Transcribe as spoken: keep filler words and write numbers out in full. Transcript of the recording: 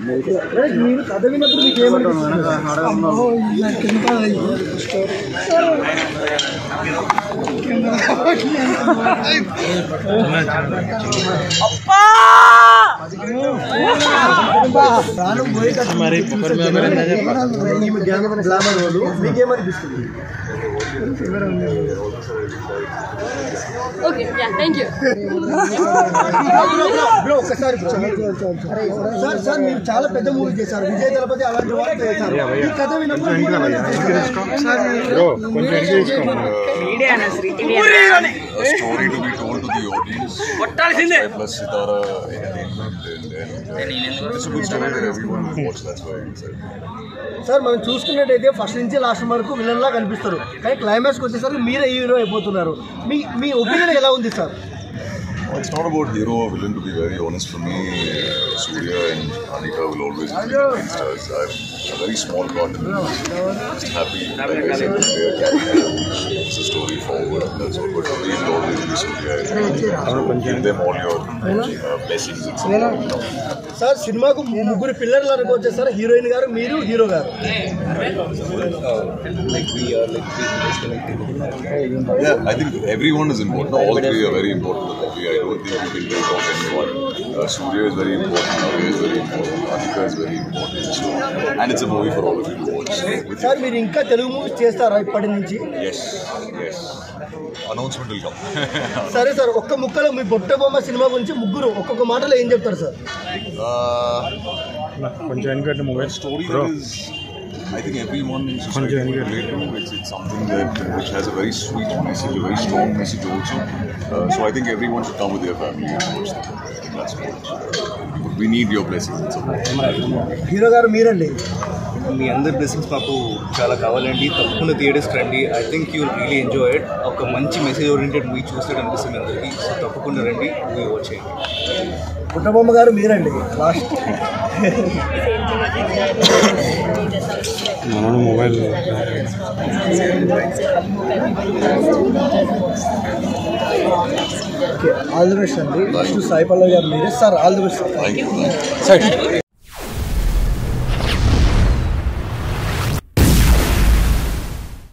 మీరు కథ విన్నప్పుడు మీకు ఏమనిపిస్తుంది? ప్రాణం పోయేటట్టు మీకేమనిపిస్తుంది? Okay yeah thank you bro ఒక్కసారి సార్ సార్ మీరు చాలా పెద్ద మూవీ చేశారు, విజయ్ దళపతి అలాంటి వాళ్ళు చేశారు. ఈ కథ విన్నప్పుడు story to be told to the audience plus Sitara entertainment and it's a good story that everyone will watch. That's why I'm excited. Sir మనం చూసుకున్నట్టయితే ఫస్ట్ నుంచి లాస్ట్ వరకు విలన్ లా కనిపిస్తారు, కానీ క్లైమాక్స్కి వచ్చేసరికి మీరే హీరో అయిపోతున్నారు. మీ మీ ఒపీనియన్ ఎలా ఉంది sir? Well, it's not about hero or villain, to be very honest. For me, uh, Surya and Anikha will always be the main stars. I'm a very small part in it. Just happy, like I said, to play a character which takes the story forward. That's all. But for me, it will always be Surya. So give them all your uh, blessings and support. Sir సినిమాకు ముగ్గురు పిల్లర్లు అనుకోవచ్చు sir, heroine గారు, మీరు, hero గారు. Yeah, I think everyone is important. All three are very important to the movie. I don't think you can take off anyone. Uh, Surya is very important, Surya is very important, Anikha is very important. So, and it's a movie for all of you to watch. Sir మీరు ఇంకా Telugu movies చేస్తారా ఇప్పటి నుంచి? Yes, yes. Announcement will come. సరే sir, ఒక్క ముక్కలో మీ బుట్ట బొమ్మ సినిమా గురించి ముగ్గురు ఒక్కొక్క మాటలో ఏం చెప్తారు సార్? కొంచెం ఎన్నికట్టు movie story is I think everyone in society can relate to. It's, it's something that which has a very sweet message, a very strong message also. Uh, so I think everyone should come with their family and watch the movie. I think that's what we need. Your blessings and support. Hero గారు మీరండి, మీ అందరి blessings మాకు చాలా కావాలండి. తప్పకుండా థియేటర్స్కి రండి. I think you will really enjoy it. ఒక మంచి మెసేజ్ ఓరియంటెడ్ మూవీ చూస్తే అనిపిస్తుంది అందరికీ. సో తప్పకుండా రండి, మూవీ వాచ్ చేయండి. బుట్ట బొమ్మ గారు మీరండి last. Mobile all the best అండి. నెక్స్ట్ సాయి పల్లవి గారు మీరే sir. All the best sir.